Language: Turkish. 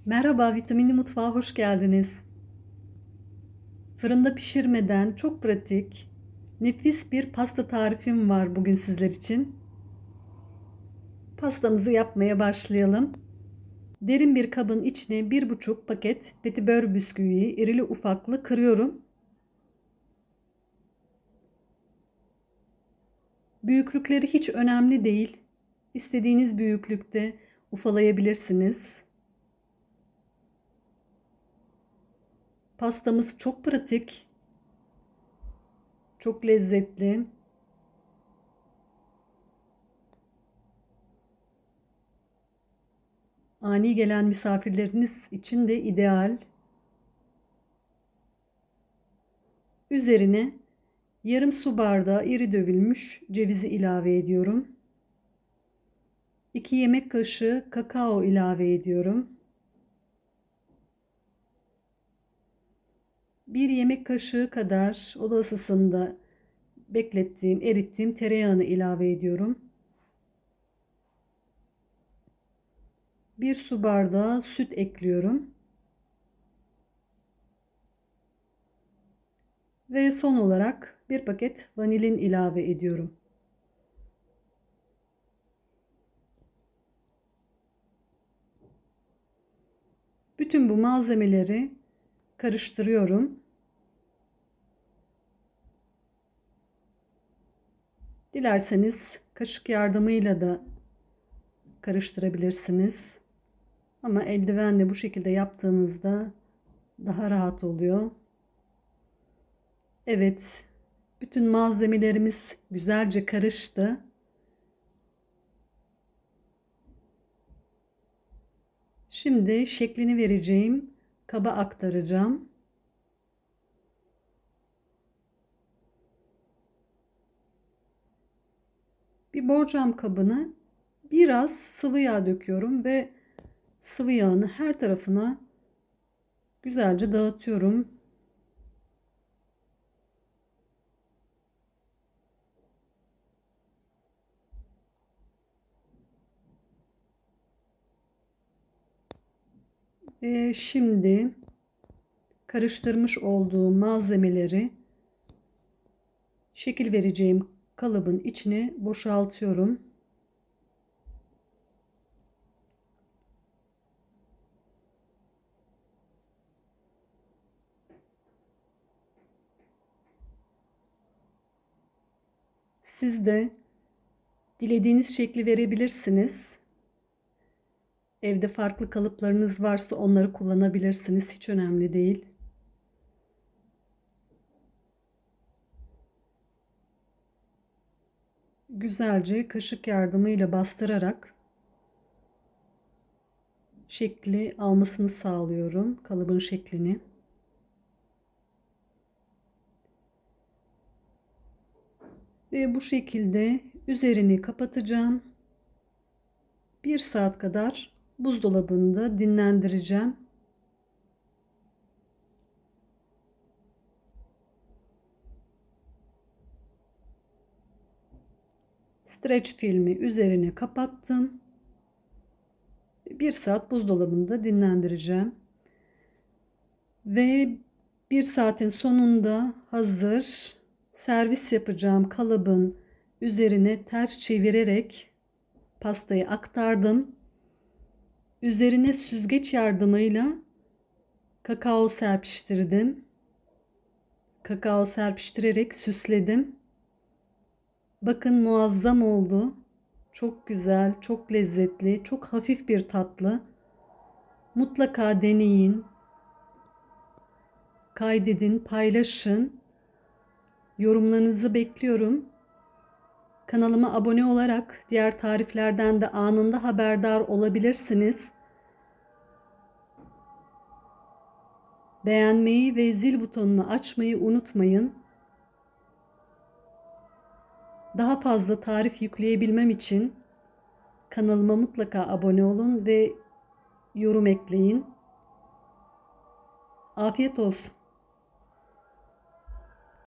Merhaba, Vitaminli Mutfağa hoş geldiniz. Fırında pişirmeden çok pratik, nefis bir pasta tarifim var bugün sizler için. Pastamızı yapmaya başlayalım. Derin bir kabın içine 1,5 paket petibör bisküviyi irili ufaklı kırıyorum. Büyüklükleri hiç önemli değil. İstediğiniz büyüklükte ufalayabilirsiniz. Pastamız çok pratik, çok lezzetli. Ani gelen misafirleriniz için de ideal. Üzerine yarım su bardağı iri dövülmüş cevizi ilave ediyorum. 2 yemek kaşığı kakao ilave ediyorum. 1 yemek kaşığı kadar oda ısısında erittiğim tereyağını ilave ediyorum. 1 su bardağı süt ekliyorum. Ve son olarak 1 paket vanilin ilave ediyorum. Bütün bu malzemeleri karıştırıyorum. Dilerseniz kaşık yardımıyla da karıştırabilirsiniz. Ama eldivenle bu şekilde yaptığınızda daha rahat oluyor. Evet, bütün malzemelerimiz güzelce karıştı. Şimdi şeklini vereceğim kaba aktaracağım. Bir borcam kabına biraz sıvı yağ döküyorum ve sıvı yağını her tarafına güzelce dağıtıyorum. Ve şimdi karıştırmış olduğum malzemeleri şekil vereceğim kalıbın içine boşaltıyorum. Siz de dilediğiniz şekli verebilirsiniz. Evde farklı kalıplarınız varsa onları kullanabilirsiniz. Hiç önemli değil. Güzelce kaşık yardımıyla bastırarak şekli almasını sağlıyorum. Kalıbın şeklini. Ve bu şekilde üzerini kapatacağım. 1 saat kadar buzdolabında dinlendireceğim. Streç filmi üzerine kapattım. 1 saat buzdolabında dinlendireceğim. Ve 1 saatin sonunda hazır. Servis yapacağım kalıbın üzerine ters çevirerek pastayı aktardım. Üzerine süzgeç yardımıyla kakao serpiştirdim. Kakao serpiştirerek süsledim. Bakın muazzam oldu. Çok güzel, çok lezzetli, çok hafif bir tatlı. Mutlaka deneyin. Kaydedin, paylaşın. Yorumlarınızı bekliyorum. Kanalıma abone olarak diğer tariflerden de anında haberdar olabilirsiniz. Beğenmeyi ve zil butonunu açmayı unutmayın. Daha fazla tarif yükleyebilmem için kanalıma mutlaka abone olun ve yorum ekleyin. Afiyet olsun.